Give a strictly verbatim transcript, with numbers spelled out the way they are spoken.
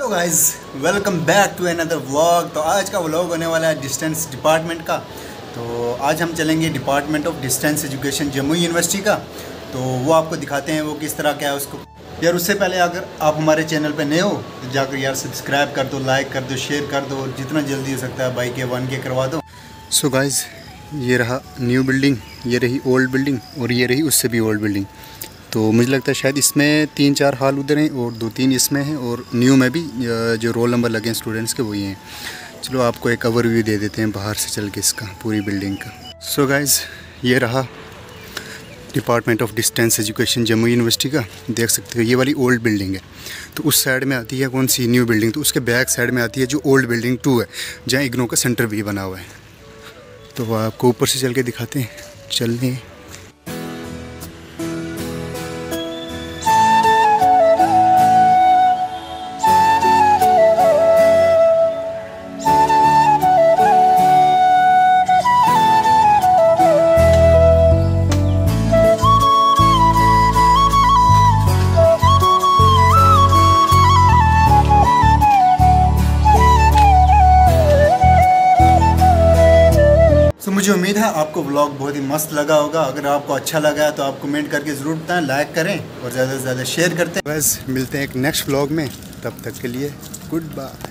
Guys, welcome back to another vlog. तो आज का व्लॉग होने वाला है डिस्टेंस डिपार्टमेंट का। तो आज हम चलेंगे department of distance education Jammu university का। तो वो आपको दिखाते हैं वो किस तरह क्या है उसको। यार उससे पहले अगर आप हमारे चैनल पे नए हो तो जाकर यार सब्सक्राइब कर दो, लाइक कर दो, शेयर कर दो और जितना जल्दी हो सकता है बाई के वन के करवा दो। सो गाइस, ये रहा न्यू बिल्डिंग, ये रही ओल्ड बिल्डिंग और ये रही उससे भी ओल्ड बिल्डिंग। तो मुझे लगता है शायद इसमें तीन चार हाल उधर हैं और दो तीन इसमें हैं और न्यू में भी जो रोल नंबर लगे हैं स्टूडेंट्स के वही हैं। चलो आपको एक ओवरव्यू दे देते हैं बाहर से चल के इसका पूरी बिल्डिंग का। सो गाइस, ये रहा department of distance education Jammu university का। देख सकते हो ये वाली ओल्ड बिल्डिंग है। तो उस साइड में आती है कौन सी न्यू बिल्डिंग, तो उसके बैक साइड में आती है जो ओल्ड बिल्डिंग टू है जहाँ इग्नो का सेंटर भी बना हुआ है। तो आपको ऊपर से चल के दिखाते हैं, चलने। तो मुझे उम्मीद है आपको व्लॉग बहुत ही मस्त लगा होगा। अगर आपको अच्छा लगा है तो आप कमेंट करके ज़रूर बताएं, लाइक करें और ज़्यादा से ज़्यादा शेयर करते हैं। बस मिलते हैं एक नेक्स्ट व्लॉग में, तब तक के लिए गुड बाय।